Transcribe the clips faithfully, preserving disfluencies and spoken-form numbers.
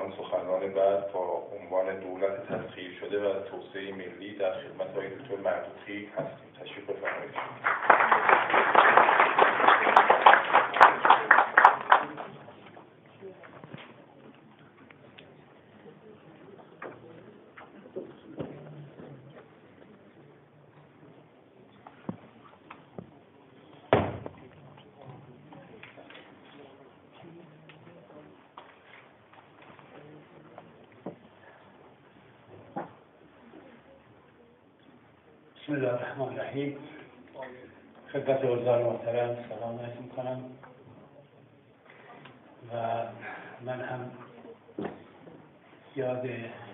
عنوان سخنران بعد با عنوان دولت تسخیر شده و توسعه ملی در خدمت آقای دکتر معروفی هستیم. تشریف بفرمایید. بسم الله الرحمن الرحیم. خدمت حضار محترم سلام عرض میکنم و من هم یاد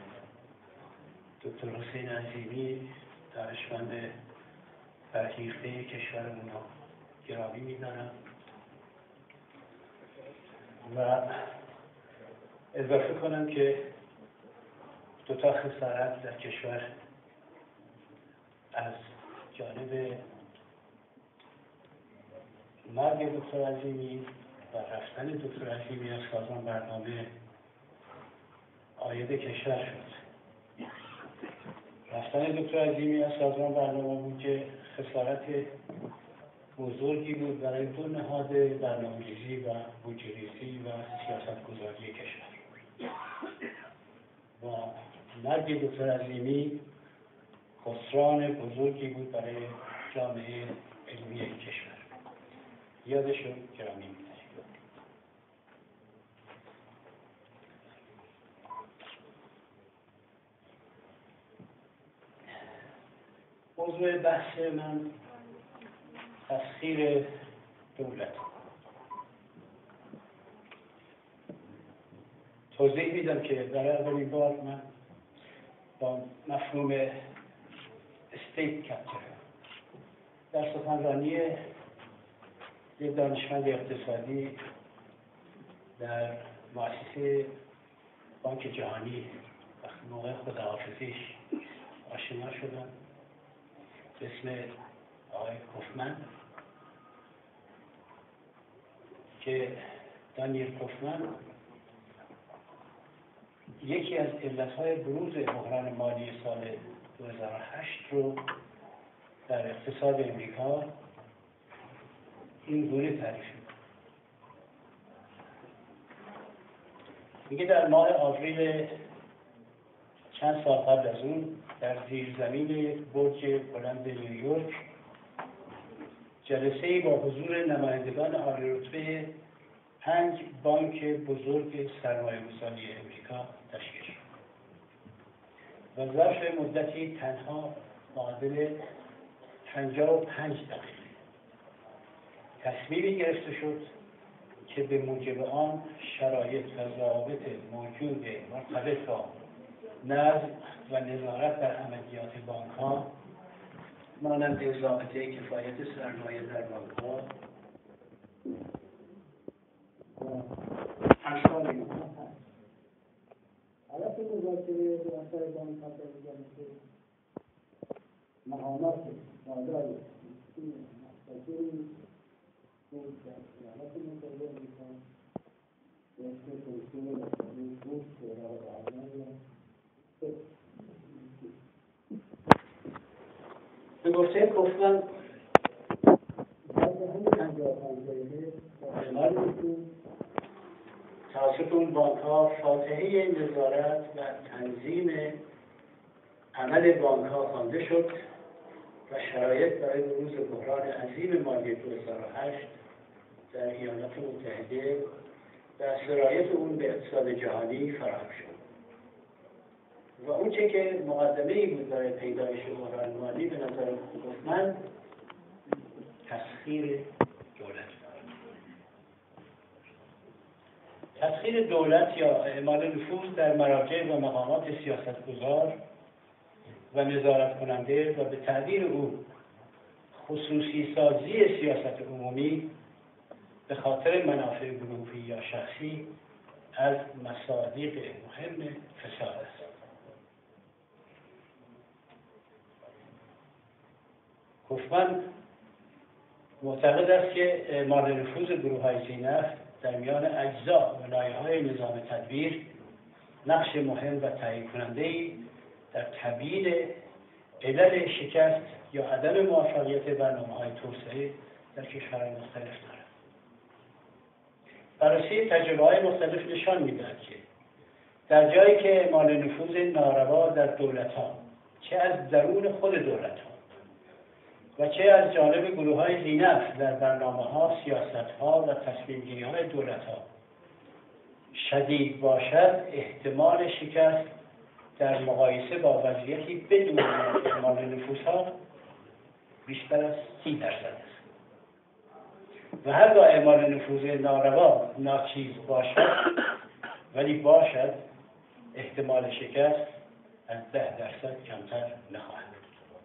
دکتر حسین عظیمی دانشمند برانگیخته کشورمون رو گرامی میدارم و اضافه کنم که دو تا خسارت در کشور از جانب مرگ دکتر عظیمی و رفتن دکتر عظیمی از سازمان برنامه عاید کشور شد. رفتن دکتر عظیمی از سازمان برنامه بود که خسارت بزرگی بود برای دو نهاد برنامه‌ریزی و بودجه‌ریزی و سیاست‌گذاری کشور. و مرگ دکتر عظیمی خسران بزرگی بود برای جامعه علمی کشور. یادش رو گرامی می‌داریم. موضوع بحث من تسخیر دولت. توضیح میدم که برای اولین بار من با مفهوم استیت کپچر در سخنرانی یک دانشمند اقتصادی در مؤسسه بانک جهانی وقتی موقع خداحافظیش آشنا شدم به اسم آقای کوفمن که دانیل کوفمن یکی از علتهای بروز بحران مالی سال دو هزار و هشت رو در اقتصاد امریکا این گونه تعریف می‌کنه. میگه در ماه آوریل چند سال قبل از اون در زیرزمین برج بلند نیویورک جلسه‌ای با حضور نمایندگان عالی رتبه پنج بانک بزرگ سرمایه‌گذاری امریکا تشکیل شد و ظرف مدتی تنها معادل پنجاه و پنج دقیقه تصمیمی گرفته شد که به موجب آن شرایط و ضوابط موجود مرتبط با نظم و نظارت بر عملیات بانک‌ها مانند ضابطه کفایت سرمایه در بانک‌ها امثال این حالت مذاکره در اثر بانک‌ها در جامعه مهامات مادر مستقیم بود در حالت مذاکره می‌کنند رشته کنسول بود شورا برنامه به گفته کوفمن در همین پنجاه و پنج دقیقه احتمال می‌کنیم توسط اون بانک‌ها فاتحه نظارت و تنظیم عمل بانک‌ها خوانده شد و شرایط برای بروز بحران عظیم مالی دو هزار و هشت در ایالات متحده و سرایت اون به اقتصاد جهانی فراهم شد. و اون چه که مقدمه‌ای بود برای پیدایش بحران مالی به نظر کوفمن تسخیر دولت. تسخیر دولت یا اعمال نفوذ در مراجع و مقامات سیاستگزار و نظارت کننده و به تعبیر او خصوصی سازی سیاست عمومی به خاطر منافع گروهی یا شخصی از مصادیق مهم فساد است. کوفمن معتقد است که اعمال نفوذ گروه‌های ذی‌نفع در میان اجزا و لایه‌های نظام تدبیر نقش مهم و تعیین کننده‌ای در تبیین علل شکست یا عدم موفقیت برنامه‌های توسعه در کشورهای مختلف دارد. بررسی تجربه‌های مختلف نشان می‌دهد که در جایی که اعمال نفوذ ناروا در دولت‌ها، چه از درون خود دولت‌ها و چه از جانب گروه‌های ذی‌نفع در برنامه‌ها، سیاست‌ها و تصمیم‌گیری‌های دولت‌ها شدید باشد، احتمال شکست در مقایسه با وضعیتی بدون اعمال نفوذها بیشتر از سی درصد است. و هرگاه اعمال نفوذ ناروا ناچیز باشد ولی باشد، احتمال شکست از ده درصد کمتر نخواهد بود.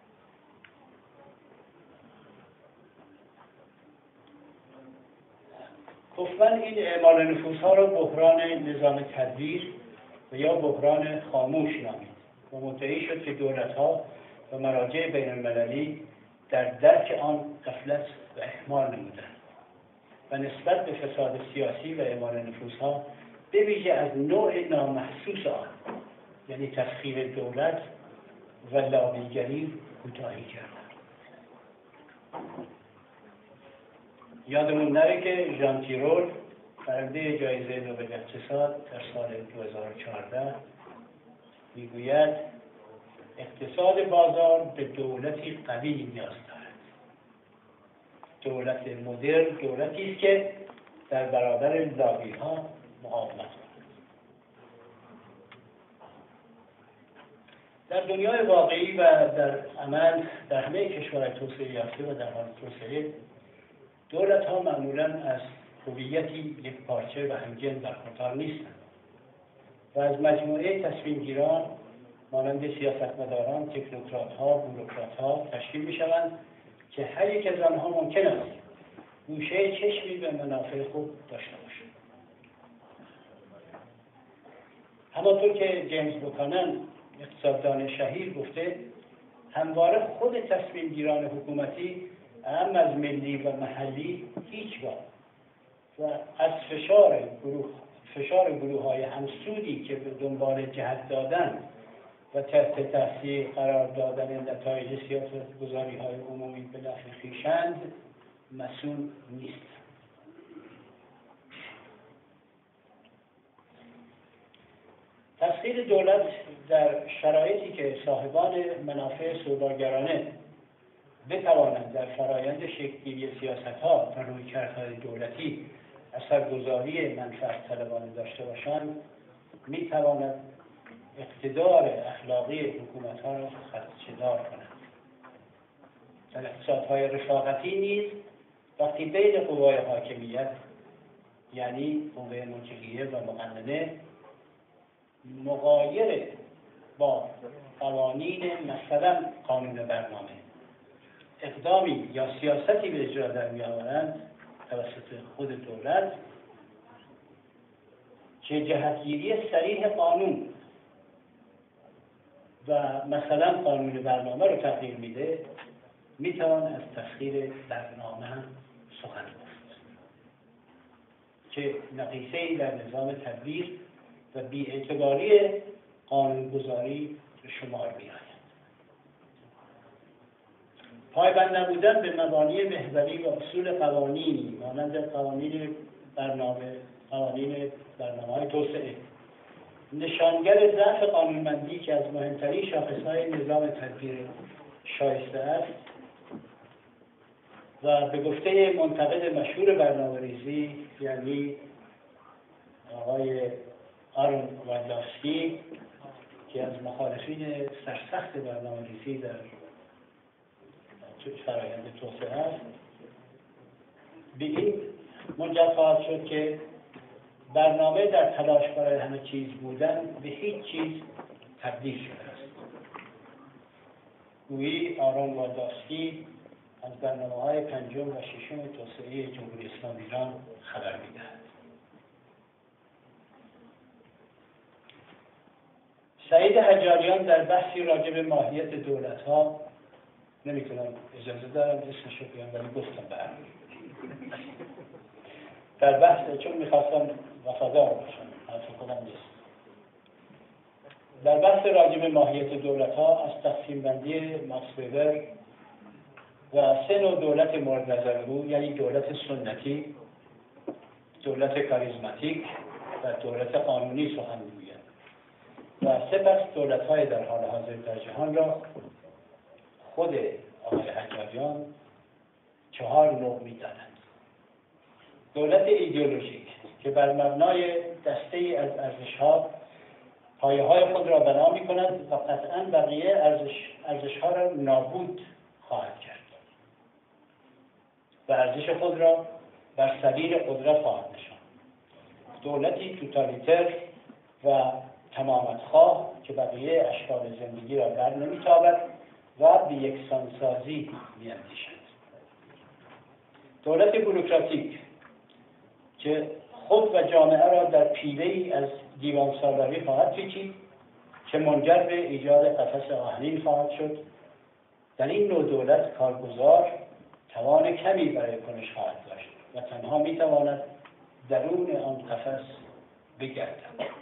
کوفمن این اعمال نفوذها را بحران نظام تدبیر و یا بحران خاموش نامید و مدعی شد که دولت‌ها و مراجع بین المللی در درک آن غفلت و اهمال نمودند و نسبت به فساد سیاسی و اعمال نفوذها به ویژه از نوع نامحسوس آن، یعنی تسخیر دولت و لابیگری، کوتاهی کردند. یادمون نره که ژان تیرول، برنده جایزه نوبل اقتصاد در سال دو هزار و چهارده، میگوید اقتصاد بازار به دولتی قوی نیاز دارد. دولت مدرن دولتی است که در برابر لابی‌ها مقاومت کند. در دنیای واقعی و در عمل در همه کشورهای توسعه یافته و در حال توسعه، دولت‌ها معمولاً از هویتی یک پارچه و همگن برخوردار نیستند و از مجموعه تصمیم‌گیران مانند سیاستمداران، تکنوکرات‌ها، بوروکرات‌ها تشکیل می‌شوند که هر یک از آنها ممکن است گوشه چشمی به منافع خود داشته باشند. همانطور که جیمز بوکانن، اقتصاددان شهیر، گفته، همواره خود تصمیم‌گیران حکومتی اهم از ملی و محلی هیچگاه و از فشار گروه فشار گروه‌های همسودی که به دنبال جهت دادن و تحت تاثیر قرار دادن نتایج سیاست‌گذاری‌های عمومی به نفع خویشند مسئول نیست. تسخیر دولت در شرایطی که صاحبان منافع سوداگرانه بتوانند در فرایند شکل‌گیری سیاست‌ها و رویکردهای دولتی اثرگذاری منفعت طلبانه داشته باشند، می‌تواند اقتدار اخلاقی حکومت‌ها را خدشه‌دار کند. در اقتصادهای رفاقتی نیز وقتی بین قوای حاکمیت، یعنی قوه مجریه و مقننه، مغایر با قوانین مثلا قانون برنامه اقدامی یا سیاستی به اجرا در می‌آورند توسط خود دولت که جهتگیری صریح قانون و مثلا قانون برنامه رو تغییر میده، میتوان از تسخیر برنامه هم سخن گفت که نقیصه‌ای در نظام تدبیر و بی‌اعتباری قانونگذاری به شمار می‌آید. پایبند نبودن به مبانی محوری و اصول قوانینی مانند قوانین برنامه قوانین برنامه‌های توسعه نشانگر ضعف قانونمندی که از مهمترین شاخص‌های نظام تدبیر شایسته است و به گفته منتقد مشهور برنامه‌ریزی، یعنی آقای آرون وایدلافسکی که از مخالفین سرسخت برنامه‌ریزی در فرآیند توسعه است، به این منجر خواهد شد که برنامه در تلاش برای همه چیز بودن به هیچ چیز تبدیل شده است. گویی آرون وایدلافسکی از برنامه‌های پنجم و ششم توسعه جمهوری اسلامی ایران خبر می‌دهد. سعید حجاریان در بحثی راجع به ماهیت دولت‌ها، نمی‌تونم اجازه دارم اسمش رو بیان ولی گفتم برمی در بحث، چون می‌خواستم وفادار باشم، حرف خودم نیست، در بحث راجع به ماهیت دولت‌ها از تقسیم بندی ماکس وبر و سه نوع دولت مورد نظر او، یعنی دولت سنتی، دولت کاریزماتیک و دولت قانونی سخن می‌گوید و سپس دولت‌های در حال حاضر در جهان را خود آقای حجاریان چهار نوع می‌دانند. دولت ایدئولوژیک که بر مبنای دسته‌ای از ارزش‌ها پایه‌های خود را بنا می‌کند و قطعاً بقیه ارزش ارزش‌ها را نابود خواهد کرد و ارزش خود را بر سبیل قدرت خواهد نشاند. دولتی توتالیتر و تمامتخواه که بقیه اشکال زندگی را بر نمی‌تابد و به یکسانسازی می‌اندیشد. دولت بوروکراتیک که خود و جامعه را در پیله‌ای از دیوان سالاری خواهد پیچید که منجر به ایجاد قفس آهنین خواهد شد. در این نوع دولت کارگزار توان کمی برای کنش خواهد داشت و تنها میتواند درون آن قفس بگردد.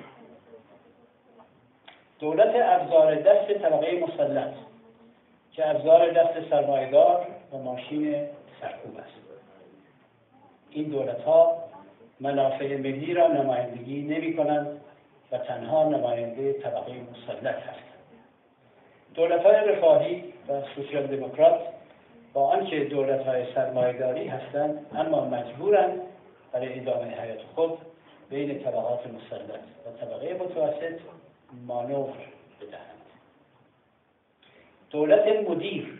دولت ابزار دست طبقه مسلط که ابزار دست سرمایه‌دار و ماشین سرکوب است. این دولت‌ها منافع ملی را نمایندگی نمی‌کنند و تنها نماینده طبقه مسلط هستند. دولت‌های رفاهی و سوسیال دموکرات با آنکه دولت‌های سرمایه‌داری هستند اما مجبورند برای ادامه حیات خود بین طبقات مسلط و طبقه متوسط مانور بدهند. دولت مدیر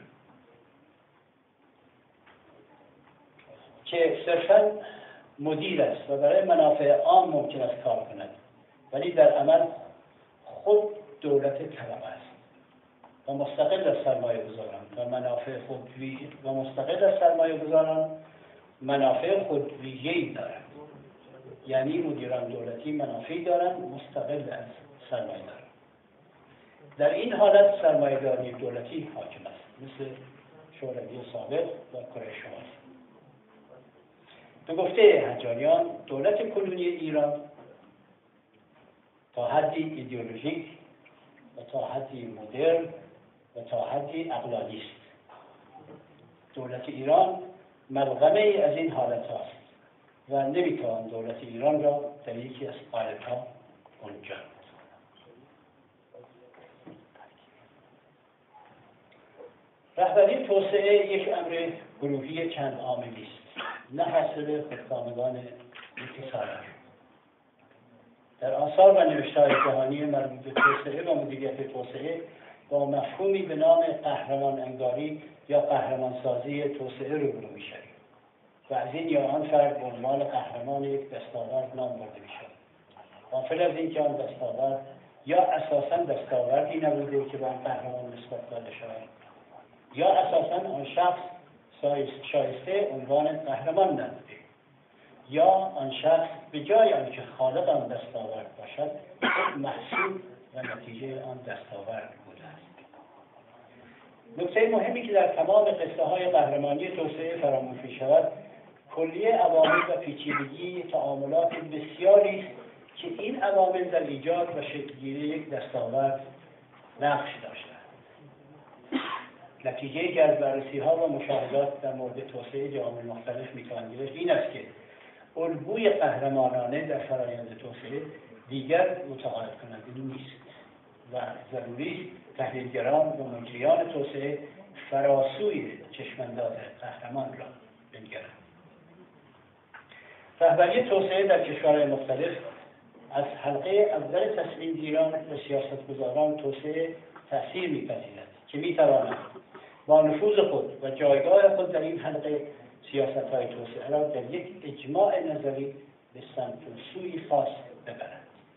که صرفاً مدیر است و برای منافع عام ممکن است کار کند ولی در عمل خود دولت طبقه است و مستقل از سرمایه گذاران و منافع خودوی و مستقل از سرمایه گذاران منافع خودویه‌ای دارند. یعنی مدیران دولتی منافعی دارند مستقل از سرمایه داران. در این حالت سرمایه‌داری دولتی حاکم است، مثل شوروی سابق و کره شمالی. به گفته حجاریان دولت کنونی ایران تا حدی ایدئولوژیک و تا حدی مدرن و تا حدی عقلانی است. دولت ایران ملغمه ای از این حالت هاست و نمیتوان دولت ایران را در یکی از قالب‌ها گنجاند. رهبری توسعه یک امر گروهی چند عاملی است، نه حاصل خودکامگان یک سالار. در آثار و نوشته‌های جهانی مربوط به توسعه و مدیریت توسعه با مفهومی به نام قهرمان انگاری یا قهرمانسازی توسعه روبرو می‌شویم و از این یا آن فرد به عنوان قهرمان یک دستاورد نام برده می‌شود. غافل از اینکه آن دستاورد یا اساساً دستاوردی نبوده که به آن قهرمان نسبت داده شود یا اساساً آن شخص شایسته عنوان قهرمان نبوده یا آن شخص به جای آنکه خالق آن دستاورد باشد محصول و نتیجه آن دستاورد بوده است. نکته مهمی که در تمام قصه های قهرمانی توسعه فراموش می شود کلیه عوامل و پیچیدگی تعاملات بسیاری است که این عوامل در ایجاد و شکل‌گیری یک دستاورد نقش داشتند. نتیجه که از بررسی‌ها و مشاهدات در مورد توسعه جوامع مختلف می‌توان گرفت این است که الگوی قهرمانانه در فرآیند توسعه دیگر متقاعد کننده نیست و ضروری است تحلیلگران و مجریان توسعه فراسوی چشمانداز قهرمان را بنگرند. رهبری توسعه در کشورهای مختلف از حلقه اول تصمیم گیران و سیاستگزاران توسعه تأثیر می‌پذیرد که می‌تواند با نفوذ خود و جایگاه خود در این حلقه سیاست‌های توسعه را در یک اجماع نظری به سمت و سوی خاص ببرد.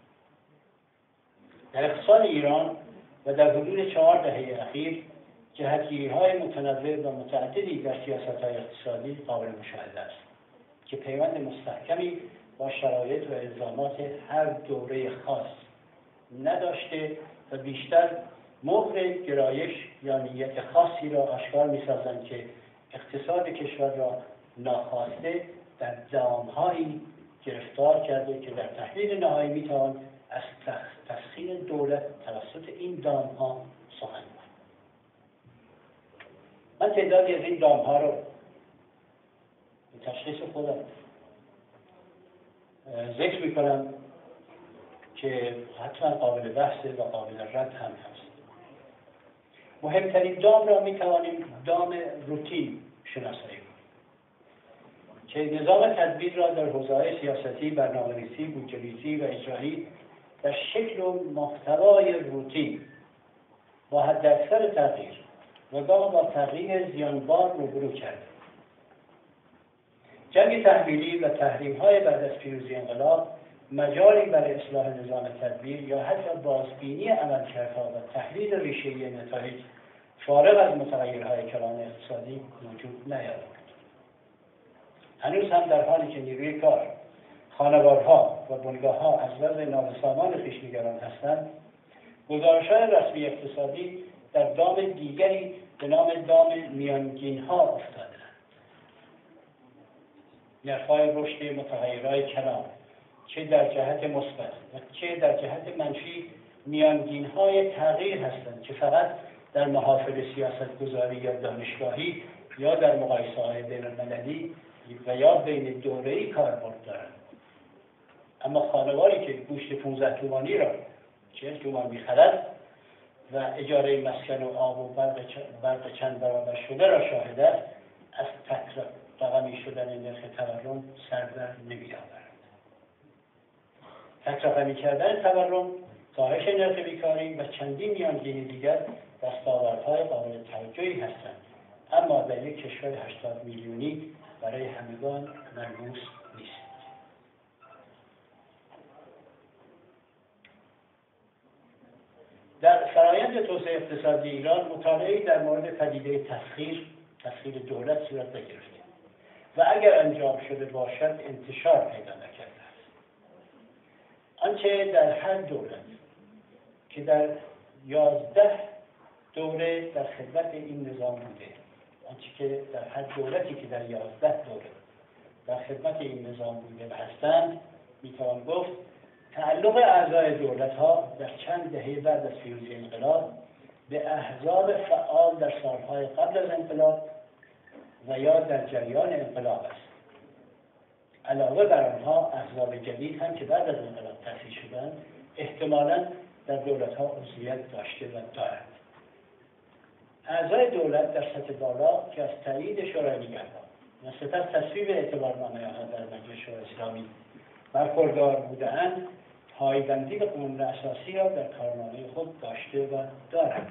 در اقتصاد ایران و در حدود چهار دهه اخیر جهتگیری‌های متنوع و متعددی در سیاست‌های اقتصادی قابل مشاهده است که پیوند مستحکمی با شرایط و الزامات هر دوره خاص نداشته و بیشتر مهر گرایش یا نیت خاصی را آشکار می‌سازند که اقتصاد کشور را ناخواسته در دام‌هایی گرفتار کرده که در تحلیل نهایی می‌توان از تسخیر دولت توسط این دام ها سخن گفت. من تعدادی از این دام ها رو به تشخیص خودم ذکر میکنم که حتما قابل بحث و قابل رد هم هست. مهمترین دام را میتوانیم دام روتین شناسایی کنیم که نظام تدبیر را در حوزه‌های سیاستی، برنامه‌ریزی، بودجه‌ریزی و اجرایی در شکل و محتوای روتین با حداکثر تغییر و گاه با تغییر زیانبار روبرو کرده. جنگ تحمیلی و تحریم‌های بعد از پیروزی انقلاب مجالی برای اصلاح نظام تدبیر یا حتی بازبینی عملکردها و تحلیل ریشه‌ای نتایج فارغ از متغیرهای کلان اقتصادی وجود نیاورد. هنوز هم در حالی که نیروی کار، خانوارها و بنگاه‌ها از وضع نابسامان خویش نگران هستند، گزارش‌های رسمی اقتصادی در دام دیگری به نام دام میانگین‌ها افتاده‌اند. نرخ‌های رشد متغیرهای کلان چه در جهت مثبت و چه در جهت منفی میانگین‌های تغییر هستند که فقط در محافل سیاست‌گذاری یا دانشگاهی یا در مقایسه‌های بین‌المللی و یا بین دوره‌ای کاربرد دارند. اما خانواری که گوشت پانزده تومانی را چهل تومان می‌خرد و اجاره مسکن و آب و برق, برق چند برابر شده را شاهد است، از تک رقمی شدن نرخ تورم سر در نمی‌آورد. تک رقمی کردن تورم، کاهش نرخ بیکاری و چندین میانگین دیگر دستاوردهای قابل توجهی هستند، اما در یک کشور هشتاد میلیونی برای همگان ملموس نیست. در فرایند توسعه اقتصادی ایران مطالعه‌ای در مورد پدیده تسخیر، تسخیر دولت صورت نگرفته و اگر انجام شده باشد انتشار پیدا نکرده است. آنچه در هر دولت که در یازده دوره در خدمت این نظام بوده، آنچه که در هر دولتی که در یازده دوره در خدمت این نظام بوده و هستند، میتوان گفت تعلق اعضای دولت‌ها در چند دهه بعد از پیروزی انقلاب به احزاب فعال در سالهای قبل از انقلاب و یا در جریان انقلاب است. علاوه بر آنها احزاب جدید هم که بعد از انقلاب تأسیس شدند احتمالاً در دولت‌ها عضویت داشته و دارند. اعضای دولت در سطح بالا که از تایید شورای نگهبان و سپس تصویب اعتبارنامه آنها در مجلس شورای اسلامی برخوردار بوده‌اند، پایبندی به قانون اساسی را در کارنامه خود داشته و دارند.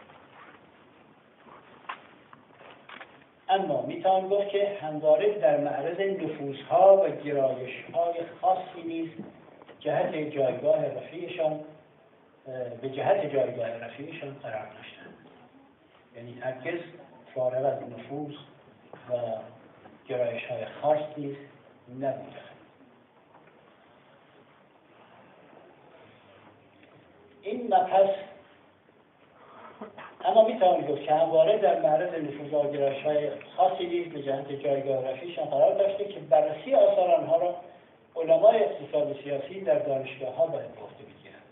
اما میتوان گفت که همواره در معرض نفوذها و گرایش‌های خاصی نیز جهت جایگاه رفیعشان به جهت جایگاه رفیعشان قرار داشتند. یعنی هرگز فارغ از نفوذ و گرایش‌های خاص نیز نبودند. این مبحث اما میتوان گفت که همواره در معرض نفوذ و گرایش‌های خاصی نیز به جهت جایگاه رفیعشان قرار داشته که بررسی آثار آنها را علمای اقتصاد سیاسی در دانشگاه‌ها باید به عهده بگیرند.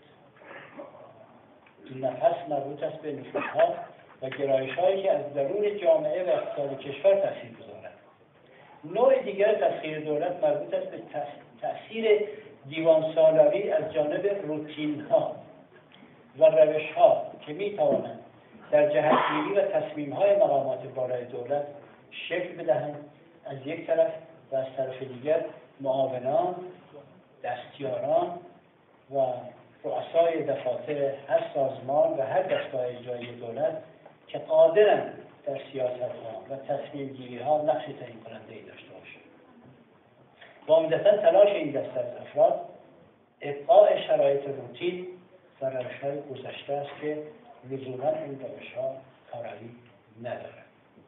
این مبحث مربوط است به نفوذها و گرایش‌هایی که از درون جامعه و اقتصاد کشور تأثیر گذارند. نوع دیگر تسخیر دولت مربوط است به تأثیر دیوان سالاری از جانب روتین‌ها و روش‌ها که می‌توانند در جهت‌گیری و تصمیم‌های مقامات بالای دولت شکل بدهند از یک طرف و از طرف دیگر معاونان، دستیاران و رؤسای دفاتر هر سازمان و هر دستگاه اجرایی دولت که قادرند در سیاست‌ها و تصمیم‌گیری‌ها نقش تعیین کننده‌ای داشته باشند. و عمدتاً تلاش این دسته از افراد ابقاء شرایط روتین و روش‌های گذشته است که لزوماً این روش‌ها کارایی ندارند.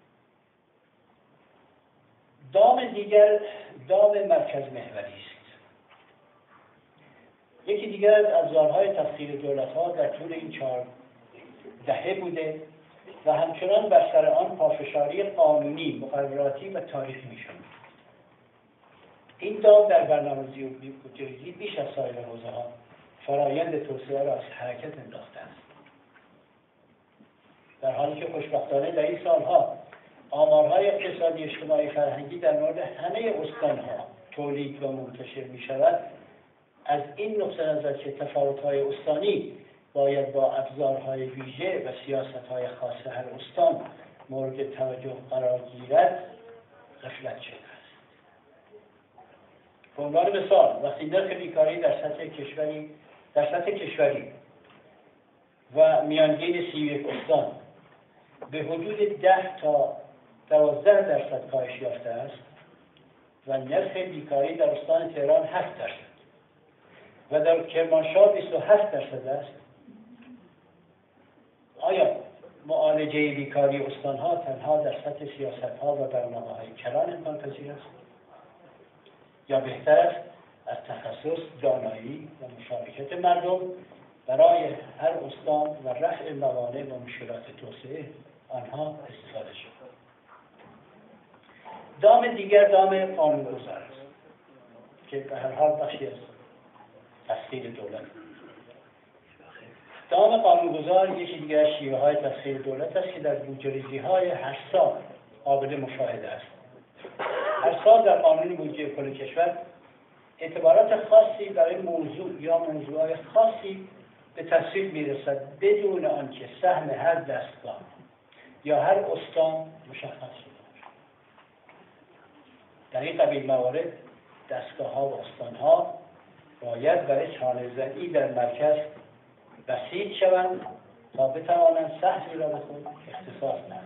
دام دیگر دام مرکز محوری است. یکی دیگر از ابزارهای تسخیر دولت‌ها در طول این چهار دهه بوده و همچنان بر سر آن پافشاری قانونی، مقرراتی و تاریخی می‌شود. این دام در برنامه‌ریزی و بودجه‌ریزی بیش از سایر حوزه‌ها فرایند توسعه را از حرکت انداخته است. در حالی که خوشبختانه در این سالها آمارهای اقتصادی اجتماعی فرهنگی در مورد همه استانها تولید و منتشر می شود، از این نقطه نظر که تفاوت‌های استانی باید با ابزارهای ویژه و سیاست‌های خاص هر استان مورد توجه قرار گیرد، غفلت شده است. به عنوان مثال، وقتی نرخ بیکاری در سطح کشوری در سطح کشوری و میانگین سی و یک استان به حدود ده تا دوازده درصد کاهش یافته است و نرخ بیکاری در استان تهران هفت درصد و در کرمانشاه بیست و هفت درصد است، آیا معالجه بیکاری استانها تنها در سطح سیاستها و برنامه‌های کلان امکان پذیر است؟ یا بهتر است از تخصص، دانایی و مشارکت مردم برای هر استان و رفع موانع و مشکلات توسعه آنها استفاده شد؟ دام دیگر دام قانونگذار است که به هر حال بخشی از تسخیر دولت. دام قانونگذار یکی دیگر از شیوه های تسخیر دولت است که در بودجه‌ریزی های هر سال قابل مشاهده است. هر سال در قانون بودجه کل کشور اعتبارات خاصی برای موضوع یا موضوعات خاصی به تصویب میرسد بدون آنکه سهم هر دستگاه یا هر استان مشخص شده. در این قبیل موارد دستگاه ها و استان ها باید برای چانه زنی در مرکز بسیج شوند تا بتوانند سهمی را به خود اختصاص دهند.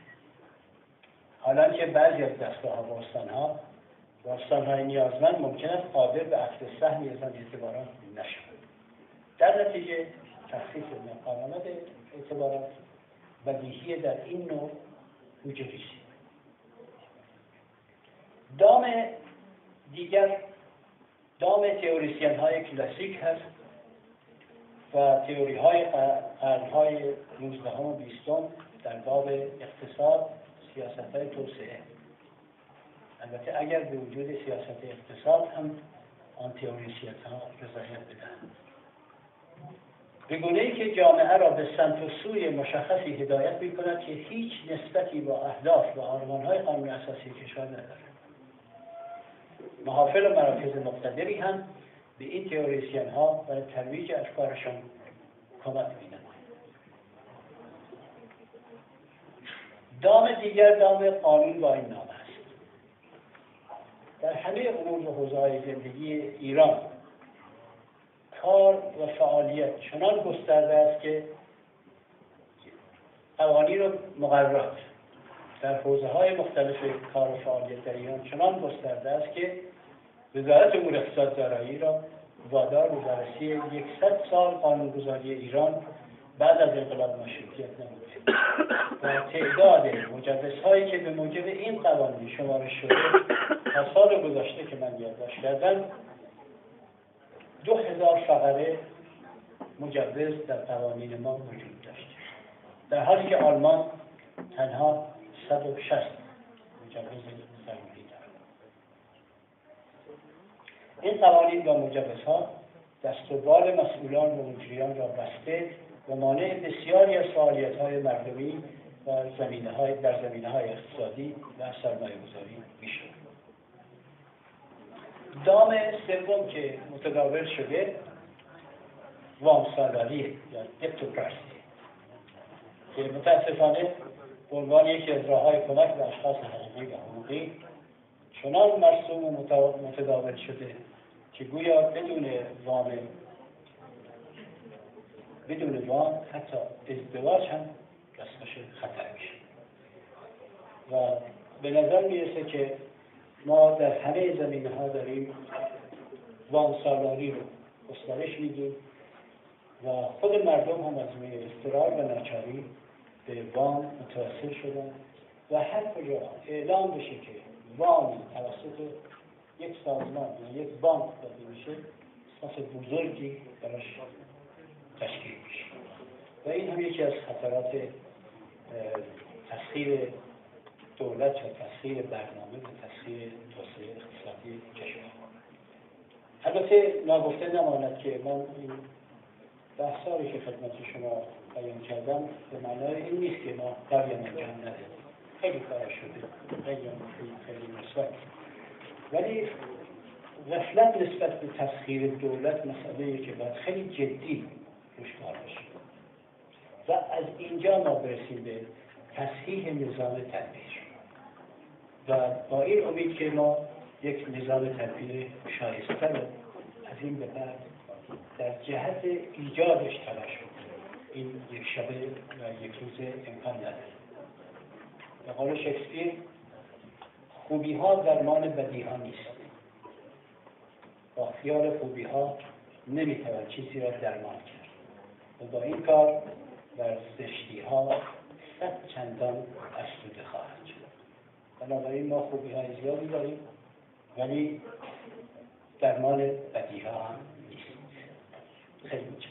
حالا که بعضی از دستگاه ها و استان ها و استان های نیازمند ممکن است قادر به اخذ سهمی از آن اعتبارات نشوند. در نتیجه تخصیص ناقانونت اعتبارات بدیهی در این نوع بودجه‌ریزی. دام دیگر دام تئوریسین های کلاسیک هست و تئوری های قرن های نوزدهم و بیستم در باب اقتصاد، سیاست های توسعه. البته اگر به وجود سیاست اقتصاد هم آن تئوریسین ها رضایت بدهند، به گونه‌ای که جامعه را به سمت و سوی مشخصی هدایت می‌کند که هیچ نسبتی با اهداف و آرمان‌های قانون اساسی کشور ندارد. محافل و مراکز مقتدری هم به این تئوریسین ها برای ترویج افکارشان کمک می‌نمایند. دام دیگر دام قانون با این نام است. در همه امور و حوزه‌های زندگی ایران کار و فعالیت چنان گسترده است که قوانین و مقررات در حوزه‌های مختلف کار و فعالیت در ایران چنان گسترده است که وزارت امور اقتصاد دارایی را وادار به بررسی صد سال قانونگذاری ایران بعد از انقلاب مشروطیت نموده و تعداد مجوزهایی که به موجب این قوانین شمارش شده تا سال گذشته که من یادداشت کردم دو هزار فقره مجوز در قوانین ما وجود داشت، در حالی که آلمان تنها صد و شصت مجوز ضروری دارد. این قوانین و مجوزها دست و بال مسئولان و مجریان را بسته و مانع بسیاری از فعالیت‌های مردمی و زمینه‌های در زمینه‌های اقتصادی و سرمایه‌گذاری می‌شود. دام سوم که متداول شده وامسالاری یا دپتوکراسی که متاسفانه به عنوان یکی از راه‌های کمک به اشخاص حقیقی و حقوقی چنان مرسوم و متداول شده که گویا بدون وام بدون وام حتی ازدواج هم دستخوش خطر میشه و به نظر میرسه که ما در همه زمینه‌ها داریم وام سالاری رو گسترش میدیم و خود مردم هم از روی اضطرار و ناچاری به وام متوسل شدن و هر کجا اعلام بشه که وام توسط یک سازمان یا یک بانک داده میشه صف بزرگی براش تشکیل میشه و این هم یکی از خطرات تسخیر دولت و تسخیر برنامه و تسخیر توسعه اقتصادی کشور. البته ناگفته نماند که من این بحثاری که خدمت شما بیان کردم به معنای این نیست که ما کاری انجام ندهیم. خیلی کار شده، خیلی مفید، خیلی مثبت. ولی غفلت نسبت به تسخیر دولت مسئله‌ای که باید خیلی جدی روش کار بشه. و از اینجا ما برسیم به تصحیح نظام تدبیر. و با این امید که ما یک نظام تدبیر شایسته رو از این به بعد در جهت ایجادش تلاش کنیم. این یک شبه و یک روز امکان نداره. به قول شکسپیر خوبی ها درمان بدی ها نیست. با خیال خوبی ها نمیتوان چیزی را درمان کرد. و با این کار بر زشتی ها صد چندان افزوده خواهد شد. بنابراین ما خوبی های زیادی داریم ولی درمان بدی ها هم نیست. خیلی